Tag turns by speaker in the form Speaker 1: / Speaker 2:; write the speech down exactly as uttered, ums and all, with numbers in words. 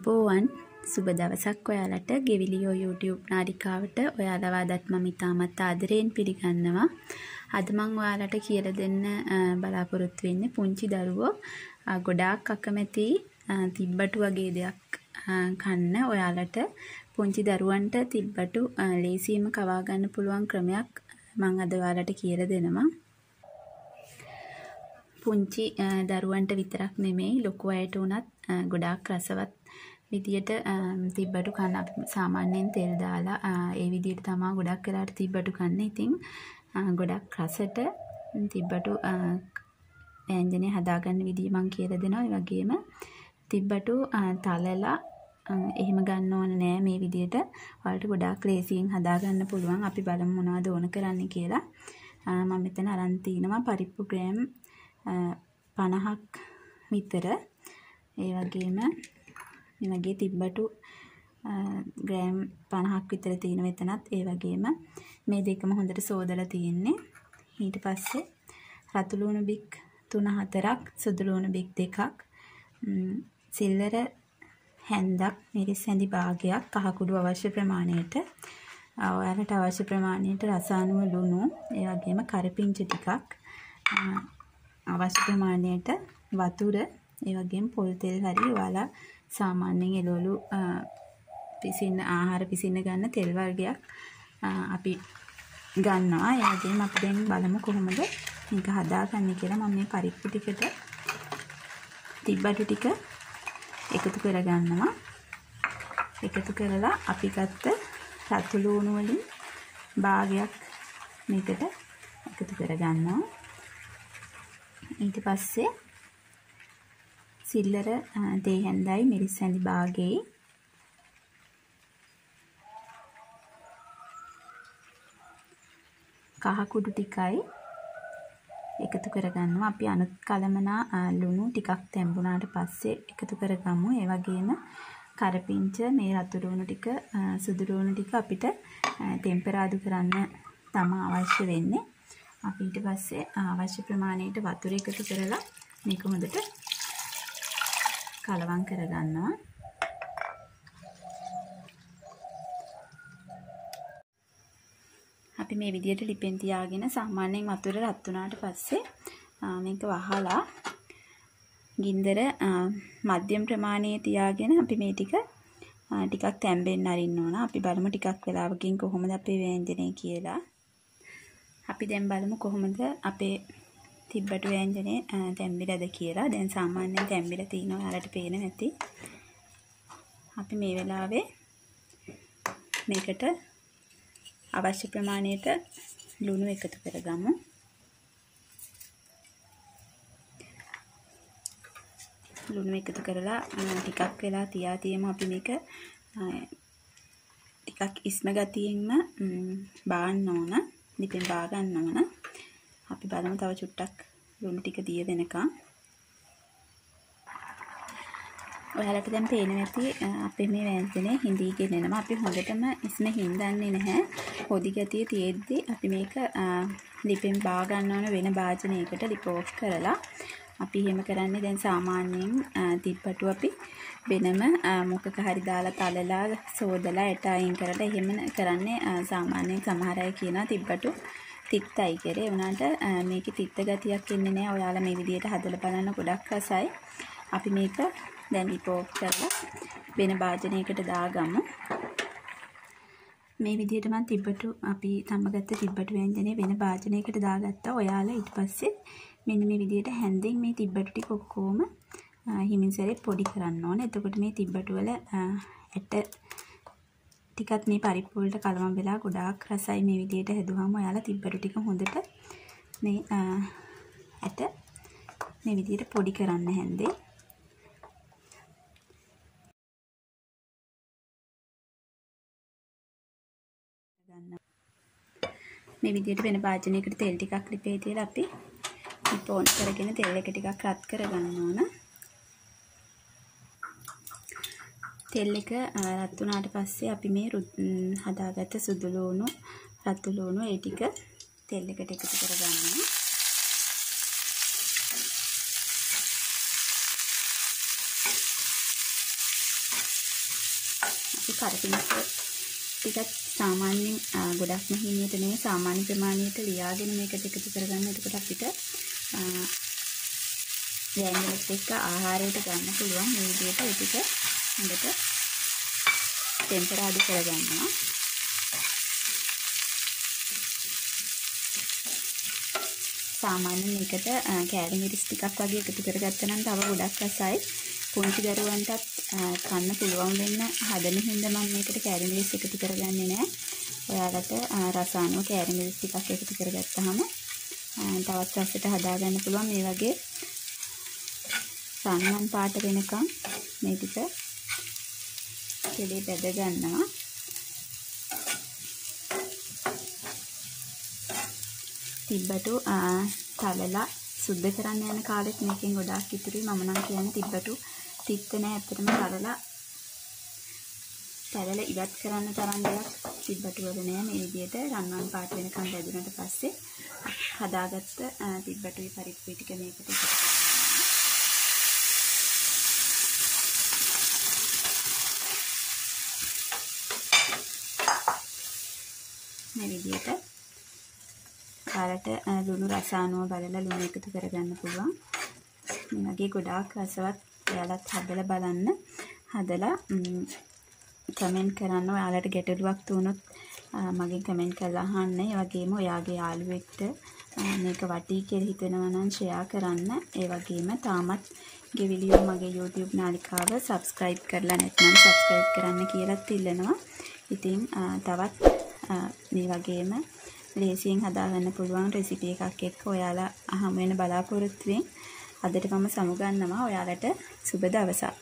Speaker 1: අයිබෝවන් සුබ දවසක් ඔයාලට ගෙවිලියෝ YouTube නාලිකාවට ඔයාලව අදත් මම ඉතාමත් ආදරයෙන් පිළිගන්නවා. අද මම ඔයාලට කියලා දෙන්න බලාපොරොත්තු වෙන්නේ පුංචි දරුවෝ ගොඩාක් අකමැති තිබ්බටු වගේ දෙයක් කන්න. ඔයාලට පුංචි දරුවන්ට තිබ්බටු ලේසියෙන්ම කවා ගන්න පුළුවන් ක්‍රමයක් මම අද ඔයාලට කියලා දෙනවා. පුංචි දරුවන්ට විතරක් නෙමෙයි ලොකු අයට උනත් ගොඩාක් රසවත් විදියට තිබ්බටු කන්න අපි සාමාන්‍යයෙන් තෙල් දාලා ඒ විදියට තමයි ගොඩක් වෙලාවට තිබ්බටු කන්නේ. ඉතින් ගොඩක් රසට තිබ්බටු ව්‍යංජනය හදාගන්න විදිය මම කියලා දෙනවා. ඒ වගේම තිබ්බටු තලලා එහෙම ගන්න ඕන නෑ. මේ විදියට ඔයාලට ගොඩාක් ලේසියෙන් හදාගන්න පුළුවන්. අපි බලමු මොනවද ඕන කරන්නේ කියලා. මම මෙතන අරන් තිනවා පරිප්පු ග්‍රෑම් පනහක් විතර. ඒ වගේම මේ වගේ තිබ්බටු ග්‍රෑම් පනහක් විතර තියෙන මෙතනත්. ඒ වගේම මේ දෙකම හොඳට සෝදලා තියෙන්නේ. ඊට පස්සේ රතු ලුණු බික් තුන හතරක්, සුදු ලුණු බික් දෙකක්, සිල්වර හැන්දක්, මිරිස් හැඳි භාගයක්, කහ කුඩු අවශ්‍ය ප්‍රමාණයට, ඔයාලට අවශ්‍ය ප්‍රමාණයට රස අනුව ලුණු, ඒ වගේම කරපිංච ටිකක්, අවශ්‍ය ප්‍රමාණයට වතුර, ඒ වගේම පොල් තෙල් හරි ඔයාලා සාමාන්‍යයෙන් එළවලු පිසින්න ආහාර පිසින්න ගන්න තෙල් වර්ගයක් අපි ගන්නවා. ඒ වගේම අපි දැන් බලමු කොහොමද මේක හදාගන්නේ කියලා. මම මේ පරිප්පු ටිකට තිබ්බටු ටික එකතු කරගන්නවා. එකතු කරලා අපි ගත්ත රතු ලුණු වලින් භාගයක් මේකට එකතු කරගන්නවා. ඊට පස්සේ සිල්ලර තේ හැන්දයි මිරිස් හැඳි භාගෙයි, කහ කුඩු ටිකයි එකතු කරගන්නවා. අපි අනුත් කලමනා ලුණු ටිකක් තැඹුණාට පස්සේ එකතු කරගමු. ඒ වගේම කරපිංච, මේ රතු ලුණු ටික, සුදු ලුණු ටික අපිට ටෙම්පරාදු කරන්න තමයි අවශ්‍ය වෙන්නේ. අපි ඊට පස්සේ අවශ්‍ය ප්‍රමාණයට වතුර එකතු කරලා මේක හොඳට කලවම් කරගන්නවා. අපි මේ විදිහට ලිපෙන් තියාගෙන සාමාන්‍යයෙන් වතුර රත් වුණාට පස්සේ මේක වහලා ගින්දර මධ්‍යම ප්‍රමාණයේ තියාගෙන අපි මේ ටික ටිකක් තැම්බෙන්න අරින්න ඕන. අපි බලමු ටිකක් වෙලාවකින් කොහොමද අපේ ව්‍යංජනය කියලා. අපි දැන් බලමු කොහොමද අපේ තිබ්බටු ව්‍යංජනේ තැම්බිලාද කියලා. දැන් සාමාන්‍යයෙන් තැම්බිලා තියෙනවා, ඔයාලට පේන නැති. අපි මේ වෙලාවේ මේකට අවශ්‍ය ප්‍රමාණයට ලුණු එකතු කරගමු. ලුණු එකතු කරලා ටිකක් වෙලා තියා තියමු. අපි මේක ටිකක් ඉස්ම ගතියෙන්ම බාන්න ඕන. ලිපෙන් බා ගන්න ඕන. අපි බලමු තව චුට්ටක් ලුණු ටික දිය වෙනකන්. ඔයාලට දැන් පේනවා ඇති අපේ මේ ව්‍යංජනේ හිඳීගෙන එනවා. අපි හොඳටම ඉස්ම හින්දන්නේ නැහැ. පොඩි ගතිය තියෙද්දි අපි මේක ලිපෙන් බා ගන්න ඕන වෙන භාජනයකට ලිප ඔෆ් කරලා. අපි එහෙම කරන්නේ දැන් සාමාන්‍යයෙන් තිබ්බටු අපි වෙනම මොකක හරි දාලා තලලා සෝදලා ඇට අයින් කරලා එහෙම කරන්නේ. සාමාන්‍යයෙන් සමහර අය කියනවා තිබ්බටු තිත්තයි කියලා. ඒ වුණාට මේකේ තිත්ත ගතියක් එන්නේ නැහැ. ඔයාලා මේ විදිහට හදලා බලන්න ගොඩක් රසයි. අපි මේක දැන් ලිප ඔෆ් කරලා වෙන භාජනයකට දාගමු. මේ විදිහට මම තිබ්බටු අපි තඹගත්ත තිබ්බටු ව්‍යංජනේ වෙන භාජනයකට දාගත්තා. ඔයාලා ඊට පස්සේ මෙන්න මේ විදිහට හැන්දෙන් මේ තිබ්බටු ටික ඔක්කොම හිමින් සැරේ පොඩි කරන්න ඕනේ. එතකොට මේ තිබ්බටු වල ඇට ටිකත් මේ පරිප්පු වලට කලවම් වෙලා ගොඩාක් රසයි. මේ විදිහට හැදුවාම ඔයාලා තිබ්බටු ටික හොඳට මේ ඇට මේ විදිහට පොඩි කරන්න හැන්දේ. මේ විදිහට වෙන භාජනයකට තෙල් ටිකක් ලිපේ තියලා අපි ලිප ඔන් කරගෙන තෙල් එක ටිකක් රත් කරගන්න ඕන. තෙල් එක රත් වුණාට පස්සේ අපි මේ හදාගත්ත සුදු ලුණු, රතු ලුණු ඒ ටික තෙල් එකට එකතු කරගන්නවා. කරපිංච ටිකක් සාමාන්‍යයෙන් ගොඩක්ම හිමියට නෙවෙයි සාමාන්‍ය ප්‍රමාණයට ලියාගෙන මේකට එකතු කරගන්න. එතකොට අපිට වෑංජනත් එක්ක ආහාරයට ගන්න පුළුවන්. මේ විදිහට ඒ ටික හොඳට ටෙම්පරාදු කරගන්නවා. සාමාන්‍යයෙන් මේකට කෑලි මිරිස් ටිකක් වගේ එකතු කරගත්තා නම් තව ගොඩක් රසයි. පුංචි දරුවන්ටත් කන්න පුළුවන් වෙන්න හදන හින්දා මම මේකට කෑලි මිරිස් එකතු කරගන්නේ නැහැ. ඔයාලට රස අනුව කෑලි මිරිස් ටිකක් එකතු කරගත්තාම තවත් රසට හදාගන්න පුළුවන්. මේ වගේ සන්නන් පාට වෙනකම් මේ ටික කෙලේ බැද ගන්නවා. තිබ්බටු තලලා සුද්ධ කරන්න යන කාලෙත් මේකෙන් ගොඩාක් ඉතුරුයි. මම නම් කියන්නේ තිබ්බටු තිත්ත නැහැ. ඇත්තටම තලලා තලලා ඉවත් කරන්න තරම් දෙයක් තිබ්බටු වල නෑ. මේ විදිහට රන්වන් පාට වෙනකම් බැදුනට පස්සේ හදාගත්ත තිබ්බටුයි පරිප්පුයි ටික මේකට එකතු කරගන්නවා. මේ විදිහට කාලට ලුණු රස අනුව බලලා ලුණු එකතු කරගන්න පුළුවන්. මේ වගේ ගොඩාක් රසවත් ඔයාලත් හදලා බලන්න. හදලා කමෙන්ට් කරන්න. ඔයාලට ගැටලුවක් තුනොත් මගෙන් කමෙන්ට් කරලා අහන්න. ඒ වගේම ඔයාගේ යාළුවෙක්ට මේක වටී කියලා හිතෙනවා නම් ෂෙයා කරන්න. ඒ වගේම තාමත් ගෙවිලියෝ මගේ YouTube නාලිකාව subscribe කරලා නැත්නම් subscribe කරන්න කියලාත් ඉල්ලනවා. ඉතින් තවත් මේ වගේම ලේසියෙන් හදාගන්න පුළුවන් රෙසිපි එකක් එක්ක ඔයාලා අහම වෙන බලාපොරොත්තු වෙමින් අදට මම සමුගන්නවා. ඔයාලට සුබ දවසක්.